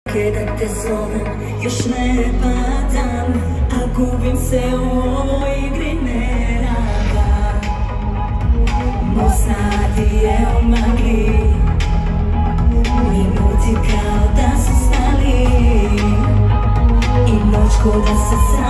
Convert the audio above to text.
Da te zovem, još ne padam, a gubim se u ovoj igri nerada. Most nadije u magli, minuti kao da su stali, i noć ko da se